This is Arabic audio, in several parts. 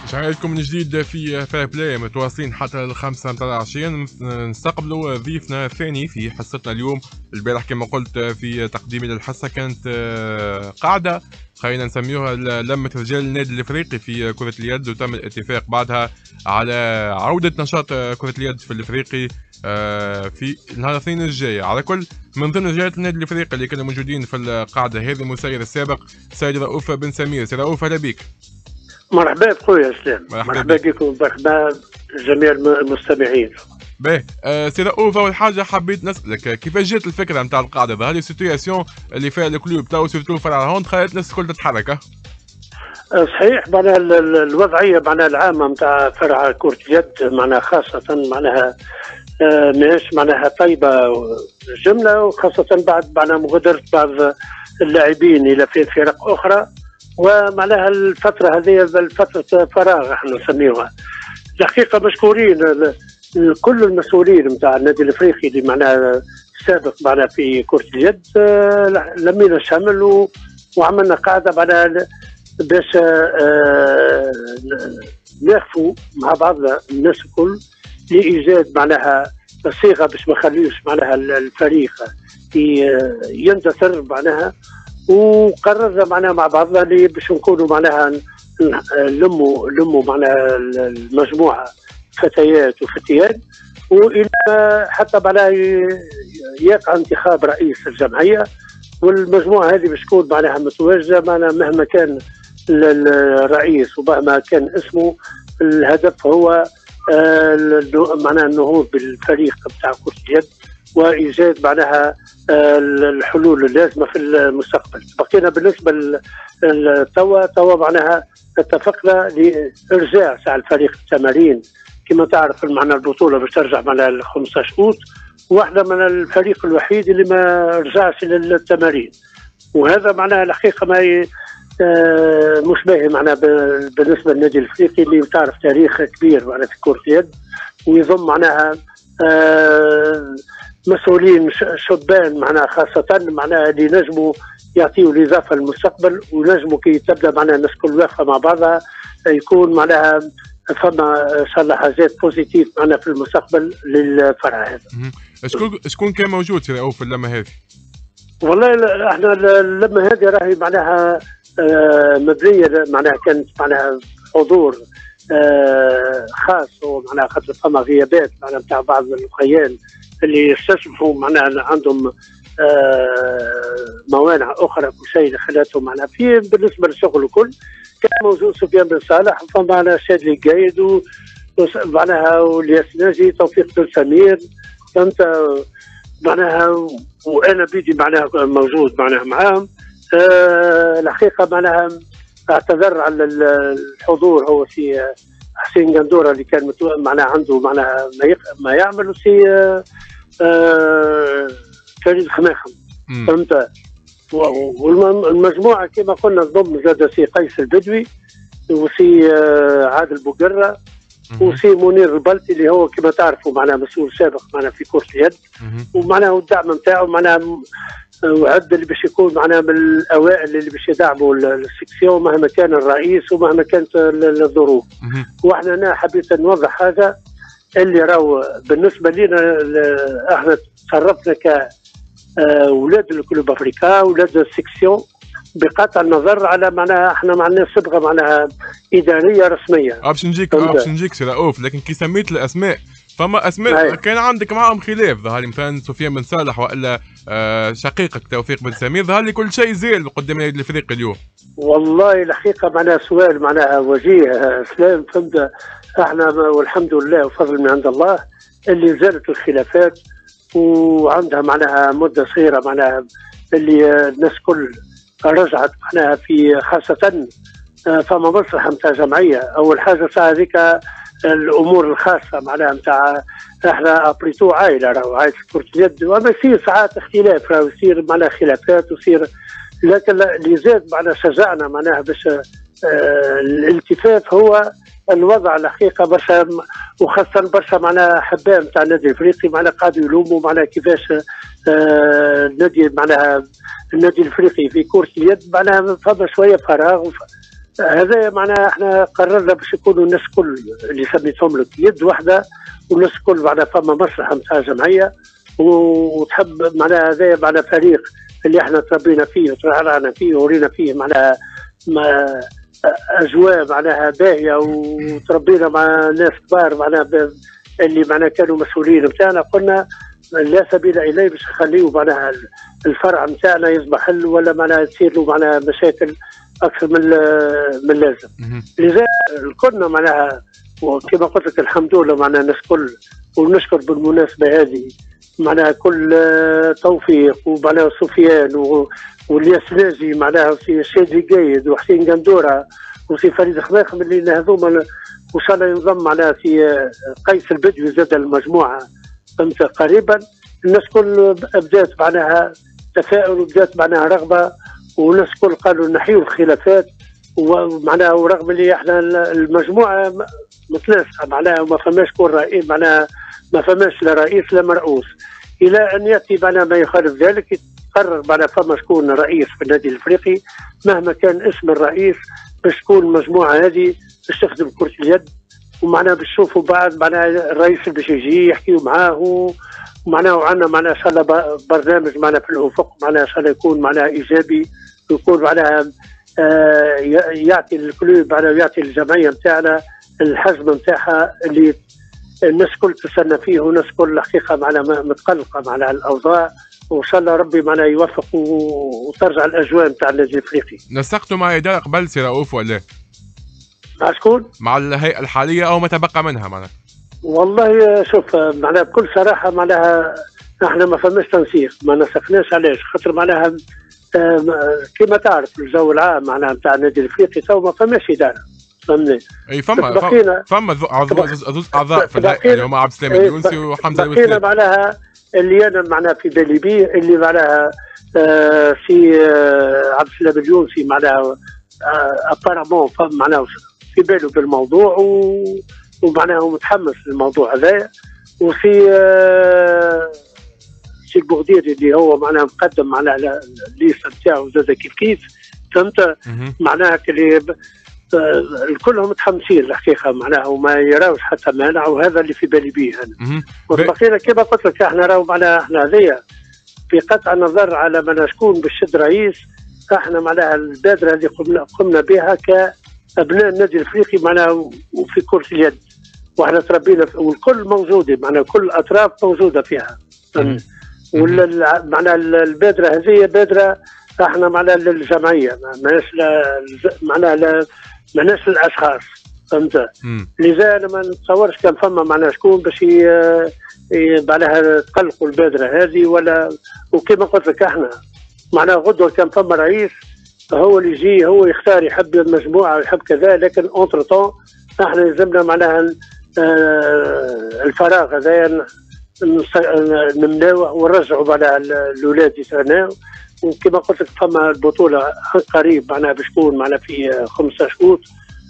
شعيلكم من جديد في فاير بلاي، متواصلين حتى الخامسة متاع العشية. نستقبلوا ضيفنا الثاني في حصتنا اليوم. البارح كما قلت في تقديمي للحصة كانت قاعدة خلينا نسميوها لمة رجال النادي الافريقي في كرة اليد، وتم الاتفاق بعدها على عودة نشاط كرة اليد في الافريقي في نهار الاثنين الجاي. على كل من ضمن رجال النادي الافريقي اللي كانوا موجودين في القاعدة هذه المسير السابق سيد رؤوف بن سمير. سيد رؤوف اهلا بك. مرحبا بخويا اسلام، مرحبا بكم ومرحبا جميع المستمعين. باهي سي رؤوف، اول حاجه حبيت نسالك كيفاش جات الفكره نتاع القاعده؟ ظهر لي سيتوياسيون اللي فيها الكلوب تو سيرتو فرع هوند خلت الناس الكل تتحرك. صحيح، معناها الوضعيه معناها العامه نتاع فرع كرة اليد معناها خاصه معناها ماهيش معناها طيبه جمله، وخاصه بعد معناها مغادره بعض اللاعبين الى في فرق اخرى، ومعناها الفترة هذه فترة فراغ احنا نسميوها. الحقيقة مشكورين كل المسؤولين نتاع النادي الافريقي اللي معناها السابق معناها في كرة اليد، لمينا شمل وعملنا قاعدة معناها باش ناخفوا مع بعضنا الناس الكل لإيجاد معناها صيغة باش ما نخليوش معناها الفريق يندثر معناها. وقررنا معناها مع بعضنا اللي باش نكونوا معناها نلموا معناها المجموعه فتيات وفتيان، والى حتى معناها يقع انتخاب رئيس الجمعيه، والمجموعه هذه باش تكون معناها متواجده معناها مهما كان الرئيس ومهما كان اسمه. الهدف هو معناها النهوض بالفريق بتاع كرة اليد وايجاد معناها الحلول اللازمه في المستقبل. بقينا بالنسبه توا معناها اتفقنا لارجاع ساعه الفريق التمارين. كما تعرف معناها البطوله باش ترجع معناها 15 اوت، واحنا من الفريق الوحيد اللي ما رجعش للتمارين، وهذا معناها الحقيقه ما مش باهي معناها بالنسبه للنادي الافريقي اللي تعرف تاريخ كبير معناها في كره اليد، ويضم معناها مسؤولين شبان معناها خاصة معناها اللي نجموا يعطيوا الإضافة للمستقبل، ونجموا كي تبدا معناها الناس كل واقفة مع بعضها يكون معناها فما إن شاء الله حاجات بوزيتيف معناها في المستقبل للفرع هذا. شكون كان موجود في رؤوف اللمة هذه؟ والله احنا اللمة هذه راهي معناها مبنية معناها كانت معناها حضور خاص، ومعناها خاطر فما غيابات معناها نتاع بعض الخيان اللي استشفوا معناها عندهم موانع اخرى كل شيء خلاتهم معناها في بالنسبه للشغل الكل. كان موجود سفيان بن صالح، فمعنا شادلي قايد ومعناها والياس ناجي، توفيق بن سمير، فهمت معناها، وانا بيدي معناها موجود معناها معاهم. الحقيقه معناها اعتذر على الحضور هو في حسين قندوره اللي كان معناها عنده معناها ما يعمل، وسي فريد خماخم، فهمت. والمجموعه كما قلنا تضم زاد سي قيس البدوي، وسي عادل بوقره، وسي منير البلطي اللي هو كما تعرفوا معناها مسؤول سابق معناها في كرة اليد، ومعناها الدعم نتاعو معناها وعد اللي باش يكون معناها من الاوائل اللي باش يدعموا السكسيون مهما كان الرئيس ومهما كانت الظروف. واحنا انا حبيت نوضح هذا اللي راهو بالنسبه لنا احنا تصرفنا كاولاد الكلوب افريكا، اولاد السكسيون، بقطع النظر على معناها احنا ما عندناش صبغه معناها اداريه رسميه. باش نجيك سي رؤوف، لكن كي سميت الاسماء فما اسماء كان عندك معهم خلاف، ظهر لي مثلا سفيان بن صالح والا شقيقك توفيق بن سمير، ظهر لي كل شيء زين قدام النادي الافريقي اليوم. والله الحقيقه معناها سؤال معناها وجيه اسلام، فهمت. احنا والحمد لله وفضل من عند الله اللي زالت الخلافات وعندها معناها مده صغيره معناها اللي الناس كل رجعت معناها في خاصه فما مصلحه نتاع جمعيه. اول حاجه ساعه هذيك الامور الخاصه معناها نتاع احنا ابريتو عائله، راهو عائله كرة اليد، وما يصير ساعات اختلاف، راهو يصير معناها خلافات ويصير، لكن اللي زاد معناها شجعنا معناها باش الالتفاف هو الوضع الحقيقه برشا، وخاصه برشا معناها حبان نتاع النادي الافريقي معناها قاعدوا يلوموا معناها كيفاش النادي معناها النادي الافريقي في كرة اليد معناها فما شويه فراغ هذا معناها احنا قررنا باش يكونوا الناس كل اللي سميتهم لك يد واحده، والناس كل معناها فما مصلحه نتاع جمعيه وتحب معناها هذا معناها فريق اللي احنا تربينا فيه وترعرعنا فيه ورينا فيه معناها اجواء معناها باهيه، وتربينا مع ناس كبار معناها اللي معناها كانوا مسؤولين نتاعنا. قلنا لا سبيل اليه باش نخليو معناها الفرع نتاعنا يصبح حل ولا معناها تصير له معناها مشاكل اكثر من اللازم. لذا كنا معناها وكما قلت لك الحمد لله معناها الناس كل، ونشكر بالمناسبه هذه معناها كل توفيق ومعناها سفيان والياس ناجي معناها في شادي قايد وحسين قندوره وفي فريد خماخم اللي هذوما وان شاء الله ينضم معناها في قيس البدوي زاد المجموعه فهمت قريبا. الناس كل بدات معناها تفاؤل وبدات معناها رغبه، والناس كل قالوا نحيوا الخلافات ومعناها ورغم اللي احنا المجموعه متناسقه معناها وما فماش كل رئيس معناها ما فماش لا رئيس لا مرؤوس، الى ان ياتي معناها ما يخالف ذلك يقرر معناها فما شكون رئيس في النادي الافريقي مهما كان اسم الرئيس باش تكون المجموعه هذه باش تخدم كرة اليد، ومعناها باش نشوفوا بعد معناها الرئيس اللي باش يجي يحكيوا معاه ومعناها وعندنا معناها ان شاء الله برنامج معناها في الافق معناها ان شاء الله يكون معناها ايجابي، ويكون معناها يعطي الكلوب معناها ويعطي الجمعيه نتاعنا الحجم نتاعها اللي الناس كل تستنى فيه، والناس كل الحقيقه معناها متقلقه معناها الاوضاع، وان شاء الله ربي معناها يوفق وترجع الاجواء نتاع النادي الافريقي. نسقتوا مع اداره قبل سي رؤوف ولا؟ مع شكون؟ مع الهيئه الحاليه او ما تبقى منها معناها؟ والله شوف معناها بكل صراحه معناها احنا ما فماش تنسيق، ما نسقناش علاش؟ خاطر معناها كما تعرف الجو العام معناها نتاع النادي الافريقي تو ما فماش اداره فهمني. اي فما زوز اعضاء في الهيئه اللي هما عبد السلام اليونسي وحمزه الوسيد. بقينا معناها اللي انا معناها في بالي بيه اللي معناها في عبد السلام اليونسي معناها ابارامون معناها في باله بالموضوع ومعناها هو متحمس للموضوع هذا، وفي سي بوغديري اللي هو معناها مقدم معناها الليسته نتاعو زاد كيف فهمت معناها اللي الكلهم متحمسين الحقيقه معناها وما يراوش حتى مانع، وهذا اللي في بالي به انا. وبقينا كما قلت لك احنا راهو معناها احنا هذيا في قطع النظر على من شكون باش يشد رئيس، احنا معناها البادره هذه قمنا بها كابناء النادي الافريقي معناها وفي كرة اليد، واحنا تربينا والكل موجوده معناها كل الاطراف موجوده فيها. معناها البادره هذه بادره احنا معناها للجمعيه ماناش معناها ماناش للاشخاص فهمت. لذا انا ما نتصورش كان فما معناها شكون باش معناها تقلقوا البادره هذه ولا. وكما قلت لك احنا معناها غدوه كان فما رئيس هو اللي يجي هو يختار يحب المجموعه ويحب كذا، لكن اونتر طون احنا لازمنا معناها الفراغ هذا نمناوه ونرجعوا معناها الاولاد يترناو. وكما قلت لك فما البطوله قريب معناها باش تكون معناها في 15 اوت،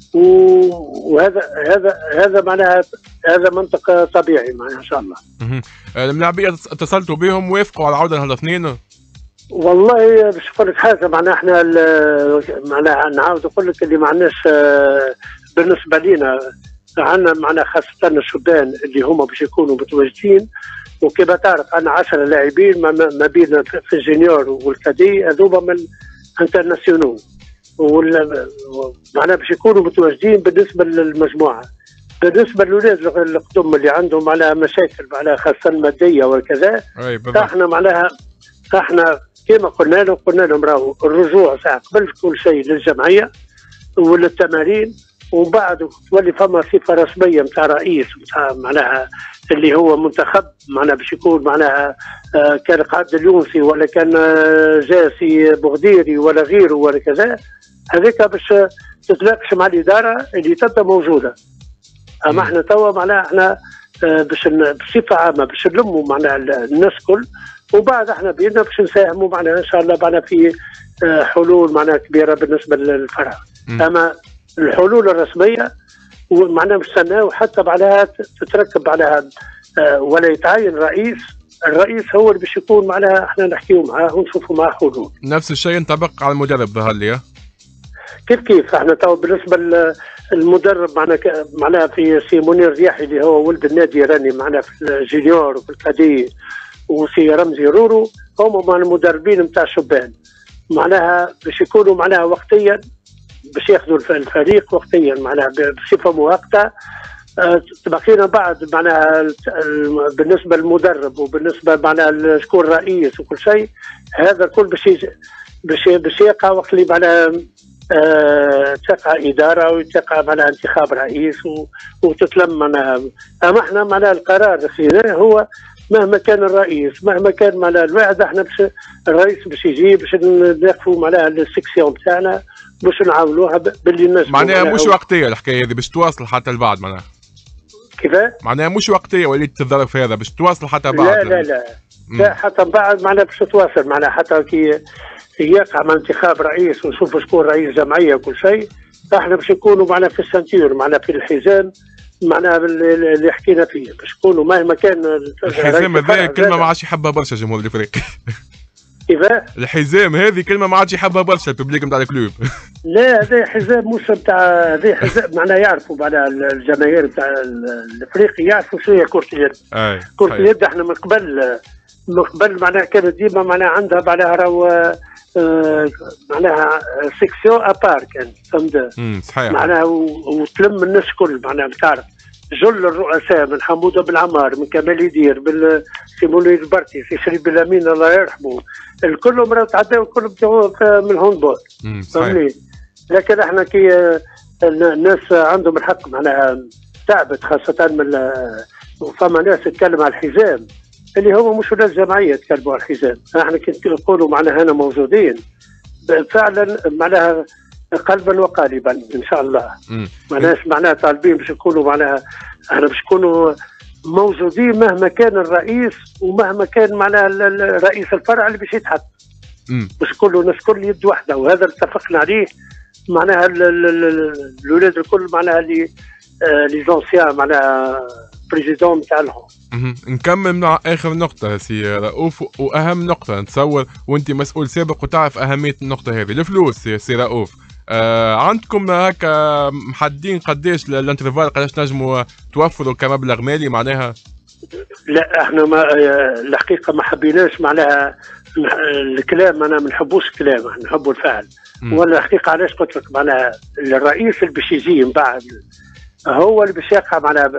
وهذا معناها هذا منطق طبيعي معناها ان شاء الله. الملاعبيه اتصلتوا بهم وافقوا على العوده للاثنين؟ والله باش نقول لك حاجه معناها احنا معناها نعاود نقول لك اللي ما عندناش بالنسبه لنا عندنا معناها خاصه الشبان اللي هما باش يكونوا متواجدين، وكما تعرف عندنا 10 لاعبين ما بين في الجونيور والكادي هذوما من انترناسيونال معناها باش يكونوا متواجدين بالنسبه للمجموعه. بالنسبه للولاد القدم اللي عندهم معناها مشاكل معناها خاصه الماديه وكذا، احنا معناها احنا كما قلنا لهم راهو الرجوع ساعه قبل كل شيء للجمعيه وللتمارين، ومن بعد تولي فما صفه رسميه نتاع رئيس نتاع معناها اللي هو منتخب معناها باش يكون معناها كان قائد اليونسي ولا كان جاسي بوغديري ولا غيره ولا كذا، هذيك باش تتناقش مع الاداره اللي تبدا موجوده. اما احنا توا معناها احنا باش بصفه عامه باش نلموا معناها الناس كل، وبعد احنا بيدنا باش نساهموا معناها ان شاء الله معناها في حلول معناها كبيره بالنسبه للفرع. اما الحلول الرسميه ومعناها نستناو حتى بعدها تتركب عليها ولا يتعين رئيس، الرئيس هو اللي باش يكون معناها احنا نحكيو معاه ونشوفوا معاه حلول. نفس الشيء ينطبق على المدرب ظهر لي. كيف احنا تو بالنسبه للمدرب معنا في سي منير رياحي اللي هو ولد النادي راني معنا في الجونيور وفي الكادي، وسي رمزي رورو، هما مع المدربين نتاع الشبان معناها باش يكونوا معناها وقتيا باش ياخذوا الفريق وقتيا معناها بصفه مؤقته. بقينا بعد معناها بالنسبه للمدرب وبالنسبه معناها شكون الرئيس وكل شيء، هذا الكل باش يقع وقت اللي معناها تقع اداره وتقع معناها انتخاب رئيس وتتلم معناها. اما احنا معناها القرار خذيناه هو مهما كان الرئيس مهما كان معناها الواحد، احنا الرئيس باش يجي باش نقفوا معناها السكسيون تاعنا باش نعاونوها باللي الناس معناها مش وقتيه الحكايه هذه باش تواصل حتى البعد معناها. كيفاه؟ معناها مش وقتيه وليت تتضرب في هذا باش تواصل حتى بعد. لا حتى بعد معناها باش تواصل معناها حتى كي يقع مع انتخاب رئيس ونشوفوا شكون رئيس جمعيه وكل شيء، احنا باش نكونوا معناها في السنتيور معناها في الحزام معناها اللي حكينا فيه باش نكونوا مهما كان الحزام. هذه كلمه ما عادش يحبها برشا جمهور الافريقي. كيفاه؟ الحزام هذه كلمه ما عادش يحبها برشا الببليك نتاع الكلوب. لا هذا حزام مش نتاع، هذا حزام معناها يعرفوا معناها الجماهير نتاع الافريقي يعرفوا شنو هي كرة اليد. كرة اليد احنا من قبل معناها كانت ديما معناها عندها معناها راهو معناها سيكسيون ابار كان فهمت. صحيح. معناها وتلم الناس الكل معناها تعرف جل الرؤساء من حموده بن عمار من كمال يدير سي موليد البرتي سي شريف بالامين الله يرحمه، الكلهم راهو تعداو الكلهم من الهوندبول فهمني. لكن احنا كي الناس عندهم الحق معناها تعبت خاصه من فما ناس تتكلم على الحزام اللي هو مش ناس جمعيه تكلموا على الحزام. احنا كي نقولوا معناها هنا موجودين فعلا معناها قلبا وقالبا ان شاء الله. معناش معناها طالبين باش نكونوا معناها احنا باش نكونوا موجودين مهما كان الرئيس ومهما كان معناها رئيس الفرع اللي باش يتحط، باش كله الناس كل يد واحده، وهذا اللي اتفقنا عليه معناها الاولاد الكل معناها لي زونسيان معناها بريزيدون تاعهم. نكمل مع اخر نقطة سي رؤوف، واهم نقطة نتصور وانت مسؤول سابق وتعرف اهمية النقطة هذه، الفلوس سي رؤوف. عندكم هكا محددين قداش الانترفال قداش نجموا توفروا كمبلغ مالي معناها؟ لا احنا ما الحقيقة ما حبيناش معناها الكلام، انا ما نحبوش الكلام احنا نحبوا الفعل. ولا الحقيقة علاش قلت لك معناها الرئيس اللي باش يجي من بعد هو اللي باش يقع معناها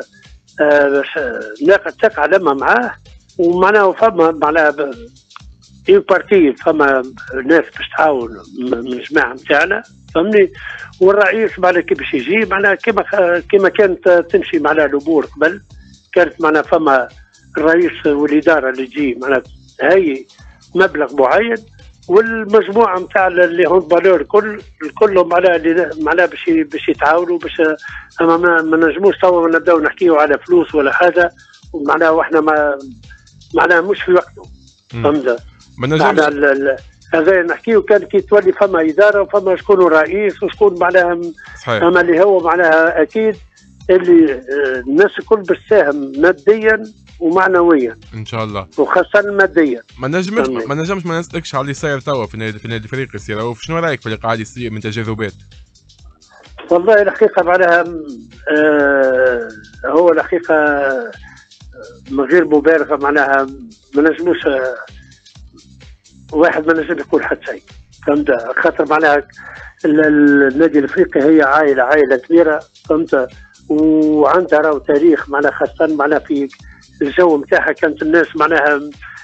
تقع لما معاه، ومعناها فما معناها اي بارتي فما ناس باش تعاون من الجماعه نتاعنا فهمني. والرئيس معناها كي باش يجي معناها كما كانت تمشي معناها الامور قبل، كانت معناها فما الرئيس والاداره اللي تجي معناها هي مبلغ معين، والمجموعه نتاع اللي هون بالور كلهم معناها باش يتعاونوا باش ما نجموش توا نبداو نحكيو على فلوس ولا حاجه معناها واحنا معناها مش في وقته فهمت. ما نجمش هذا نحكيو كان كي تولي فما اداره وفما شكون رئيس وشكون معناها. اما اللي هو معناها اكيد اللي الناس الكل باش تساهم ماديا ومعنويا ان شاء الله، وخاصه ماديا. ما نجمش ما نسالكش على اللي صاير توا في النادي الافريقي سي رؤوف، شنو رايك في اللي قاعد يصير من تجاذبات؟ والله الحقيقه معناها هو الحقيقه من غير مبالغه معناها ما نجموش واحد ما نجم يقول حتى شيء فهمت. خاطر معناها النادي الافريقي هي عائله كبيره فهمت، وعندها راهو تاريخ معناها خاصه معناها في الجو نتاعها كانت الناس معناها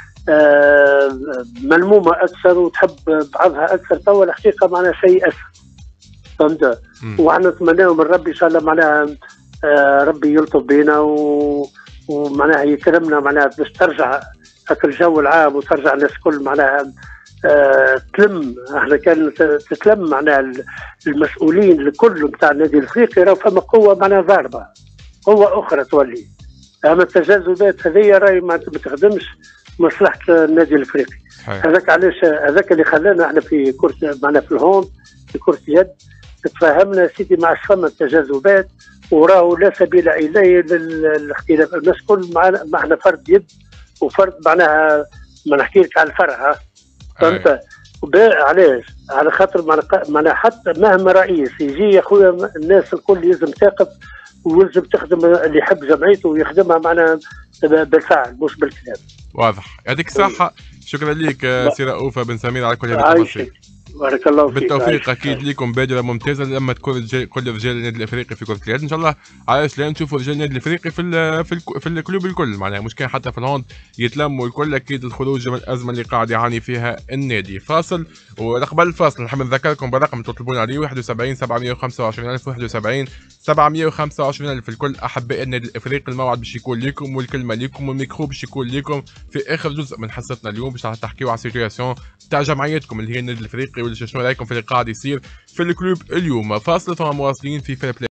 ملمومه اكثر وتحب بعضها اكثر. توا الحقيقه معناها شيء اسهل فهمت. وعنا نتمناو من ربي ان شاء الله معناها ربي يلطف بينا ومعناها يكرمنا معناها باش ترجع هاك الجو العام وترجع الناس كل معناها تلم. احنا كان تتلم معناها المسؤولين الكل نتاع النادي الافريقي راهو فما قوه معناها ضاربه، قوه اخرى تولي. اما التجاذبات هذه راهي ما تخدمش مصلحه النادي الافريقي. هذاك علاش هذاك اللي خلانا احنا في كرة معناها في الهوند في كرة اليد تفاهمنا سيدي مع فما التجاذبات وراهو لا سبيل اليه للاختلاف. الناس كل معنا فرد يد وفرد معناها ما نحكي لك على الفرع فهمت. علاش؟ على خاطر معناها حتى مهما رئيس يجي يا خويا الناس الكل لازم تقف ولازم تخدم اللي يحب جمعيته ويخدمها معناها بالفعل مش بالكلام. واضح، يعطيك الصحة. شكرا لك سي رؤوف بن سمير على كل هذه التفاصيل. بارك الله فيك. بالتوفيق اكيد لكم، بادره ممتازه لما تكون كل رجال النادي الافريقي في كره اليد ان شاء الله. علاش لا نشوفوا رجال النادي الافريقي في الكلوب الكل، معناها مش كان حتى في الهوند يتلموا الكل. اكيد الخروج من الازمه اللي قاعد يعاني فيها النادي. فاصل، وقبل الفاصل نحب نذكركم برقم تطلبون عليه 71 725 ألف 71 725 ألف. الكل احباء النادي الافريقي، الموعد باش يكون لكم والكلمه لكم والميكرو باش يكون لكم في اخر جزء من حصتنا اليوم باش تحكيوا على السيتوياسيون تاع جمعيتكم اللي هي النادي الافريقي، شنو رايكم في اللي قاعد يصير في الكلوب اليوم. فاصل ثم مواصلين في فير بلاي.